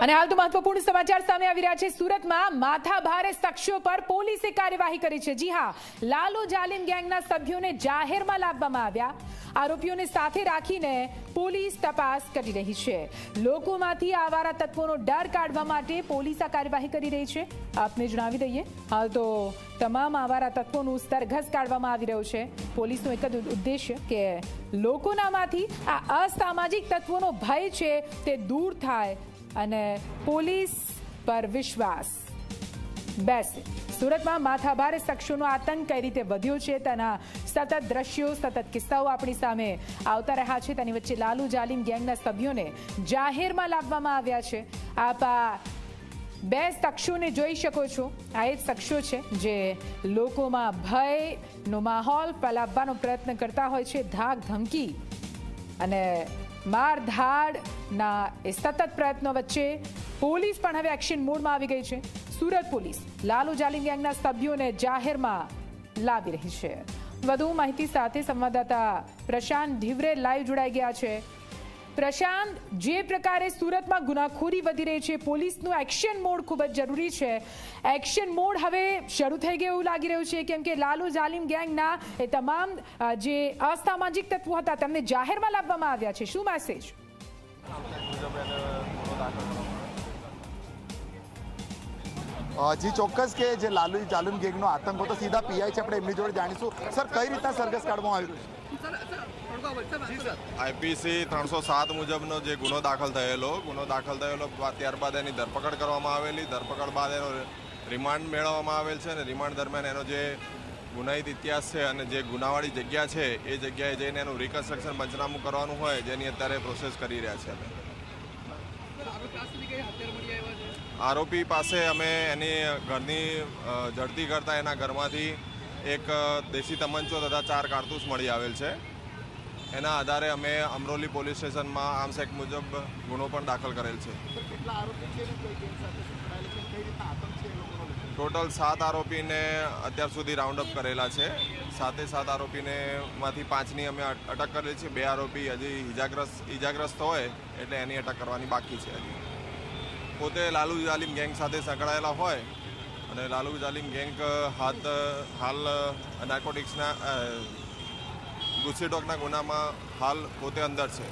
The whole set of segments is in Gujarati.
અને હાલ તો મહત્વપૂર્ણ સમાચાર સામે આવી રહ્યા છે। સુરતમાં માથાભારે શખ્સો પર પોલીસે કાર્યવાહી કરી છે। જી હા, લાલુ જાલિમ ગેંગના સભ્યોને જાહેરમાં લાવવામાં આવ્યા। આરોપીઓને સાથે રાખીને પોલીસ તપાસ કરી રહી છે। લોકોમાંથી આવારા તત્વોનો ડર કાઢવા માટે પોલીસ આ કાર્યવાહી કરી રહી છે। આપને જણાવી દઈએ, હાલ તો તમામ આવારા તત્વોનું સરઘસ કાઢવામાં આવી રહ્યું છે। પોલીસનો એક જ ઉદ્દેશ્ય કે લોકોનામાંથી આ અસામાજિક તત્વોનો ભય છે તે દૂર થાય અને પોલીસ પર વિશ્વાસ બેસે। સુરતમાં માથાભારે શખ્સોનો આતંક કઈ રીતે વધ્યો છે તેના સતત દ્રશ્યો, સતત કિસ્સાઓ આપણી સામે આવતા રહ્યા છે। તેની વચ્ચે લાલુ જાલિમ ગેંગના સભ્યોને જાહેરમાં લાવવામાં આવ્યા છે। આપ બે શખ્સોને જોઈ શકો છો। આ એ શખ્સો છે જે લોકોમાં ભયનો માહોલ ફેલાવવાનો પ્રયત્ન કરતા હોય છે। ધાક ધમકી અને મારધાડના એ સતત પ્રયત્નો વચ્ચે પોલીસ પણ હવે એક્શન મોડમાં આવી ગઈ છે। સુરત પોલીસ લાલુ જાલિમ ગેંગના સભ્યોને જાહેરમાં લાવી રહી છે। વધુ માહિતી સાથે સંવાદદાતા પ્રશાંત ઢીવરે લાઈવ જોડાઈ ગયા છે। પ્રશાંત, જે પ્રકારે સુરતમાં ગુનાખોરી વધી રહી છે, પોલીસનું એક્શન મોડ ખૂબ જ જરૂરી છે। એક્શન મોડ હવે શરૂ થઈ ગયું એવું લાગી રહ્યું છે, કેમ કે લાલુ જાલિમ ગેંગના એ તમામ જે અસામાજિક તત્વો હતા તેમને જાહેરમાં લાવવામાં આવ્યા છે। શું મેસેજ? જી ચોક્કસ કે જે લાલુ જાલિમ ગેંગનો આતંક હતો, સીધા પીઆઈ છે, આપણે એમની જોડે જાણીશું। સર, કઈ રીતના સરઘસ કાઢવામાં આવ્યું? આઈપીસી 307 મુજબનો જે ગુનો દાખલ થયેલો ત્યારબાદ એની ધરપકડ કરવામાં આવેલી। ધરપકડ બાદ એનો રિમાન્ડ મેળવવામાં આવેલ છે અને રિમાન્ડ દરમિયાન એનો જે ગુનાહિત ઇતિહાસ છે અને જે ગુનાવાળી જગ્યા છે એ જગ્યાએ જઈને એનું રિકન્સ્ટ્રક્શન પંચનામું કરવાનું હોય, જેની અત્યારે પ્રોસેસ કરી રહ્યા છે। આરોપી પાસે અમે એની ઘરની ઝડપી કરતા એના ઘરમાંથી એક દેશી તમંચો તથા 4 કારતૂસ મળી આવેલ છે। એના આધારે અમે અમરોલી પોલીસ સ્ટેશનમાં આર્મ્સ એક્ટ મુજબ ગુનો પણ દાખલ કરેલ છે। ટોટલ 7 આરોપીને અત્યાર સુધી રાઉન્ડ અપ કરેલા છે। 7 આરોપીને માંથી 5ની અમે અટક કરેલી છે। 2 આરોપી હજી ઈજાગ્રસ્ત હોય એટલે એની અટક કરવાની બાકી છે। હજી પોતે લાલુ જાલિમ ગેંગ સાથે સંકળાયેલા હોય અને લાલુ જાલિમ ગેંગ હાલ નાર્કોટિક્સના ગુસ્સીટોકના ગુનામાં હાલ પોતે અંદર છે।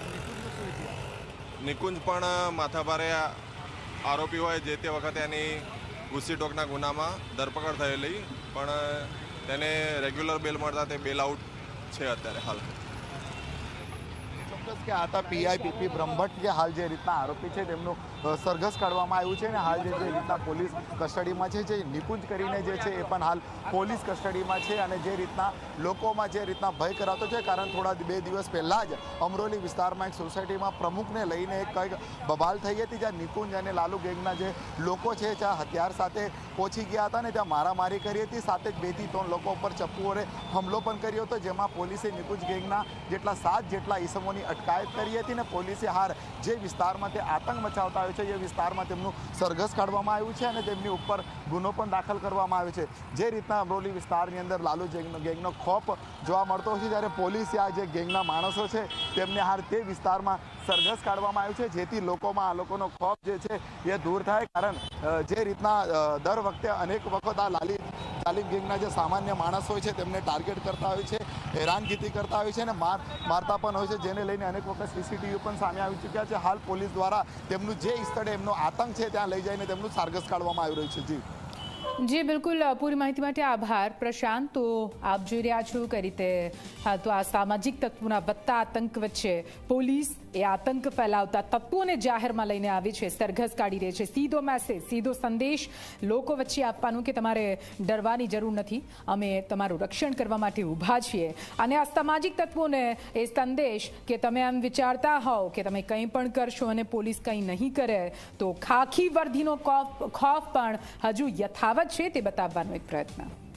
નિકુંજ પણ માથાભારે આરોપી હોય, જે તે વખતે એની ગુસ્સીટોકના ગુનામાં ધરપકડ થયેલી, પણ તેને રેગ્યુલર બેલ મળતા તે બેલ આઉટ છે અત્યારે હાલ। ચોક્કસ કે આતા પીઆઈ પીપી બ્રહ્મભટ્ટ કે હાલ જે રીતના આરોપી છે તેમનું સરઘસ કાઢવામાં આવ્યું છે અને હાલ જે રીતના પોલીસ કસ્ટડીમાં છે, જે નિકુંજ કરીને જે છે એ પણ હાલ પોલીસ કસ્ટડીમાં છે। અને જે રીતના લોકોમાં જે રીતના ભય કરાતો છે, કારણ થોડા 2 દિવસ પહેલાં જ અમરોલી વિસ્તારમાં એક સોસાયટીમાં પ્રમુખને લઈને એક કંઈક બબાલ થઈ હતી, જ્યાં નિકુંજ અને લાલુ ગેંગના જે લોકો છે ત્યાં હથિયાર સાથે પહોંચી ગયા હતા અને ત્યાં મારામારી કરી હતી। સાથે જ 2 થી 3 લોકો ઉપર ચપ્પુઓને હુમલો પણ કર્યો હતો, જેમાં પોલીસે નિકુંજ ગેંગના જેટલા 7 જેટલા ઈસમોની અટકાયત કરી હતી અને પોલીસે હાર જે વિસ્તારમાં તે આતંક મચાવતા આવ્યો છે એ વિસ્તારમાં તેમનું સરઘસ કાઢવામાં આવ્યું છે અને તેમની ઉપર ગુનો પણ દાખલ કરવામાં આવ્યો છે। જે રીતના અમરોલી વિસ્તારની અંદર લાલુ ગેંગનો ખોફ જોવા મળતો હોય છે, ત્યારે પોલીસે આ જે ગેંગના માણસો છે તેમને હાર તે વિસ્તારમાં સરઘસ કાઢવામાં આવ્યું છે, જેથી લોકોમાં આ લોકોનો ખોફ જે છે એ દૂર થાય। કારણ જે રીતના દર વખતે અનેક વખત આ જાલિમ ગેંગના જે સામાન્ય માણસ હોય છે તેમને ટાર્ગેટ કરતા હોય છે, હેરાનગતિ કરતા હોય છે અને મારતા પણ હોય છે, જેને લઈને અનેક વખત સીસીટીવી પણ સામે આવી ચૂક્યા છે। હાલ પોલીસ દ્વારા તેમનું જે સ્થળે એમનો આતંક છે ત્યાં લઈ જઈને તેમનું સરઘસ કાઢવામાં આવી રહ્યું છે। જી બિલકુલ, પૂરી માહિતી માટે આભાર પ્રશાંત। તો આપ જોઈ રહ્યા છો કઈ રીતે તો આ સામાજિક તત્વોના વધતા આતંક વચ્ચે પોલીસ એ આતંક ફેલાવતા તત્વોને જાહેરમાં લઈને આવી છે, સરઘસ કાઢી રહી છે। સીધો મેસેજ, સીધો સંદેશ લોકો વચ્ચે આપવાનું કે તમારે ડરવાની જરૂર નથી, અમે તમારું રક્ષણ કરવા માટે ઊભા છીએ। અને આ સામાજિક તત્વોને એ સંદેશ કે તમે એમ વિચારતા હોવ કે તમે કંઈ પણ કરશો અને પોલીસ કંઈ નહીં કરે તો ખાખી વર્દીનો ખોફ પણ હજુ યથાવત છે, તે બતાવવાનો એક પ્રયત્ન।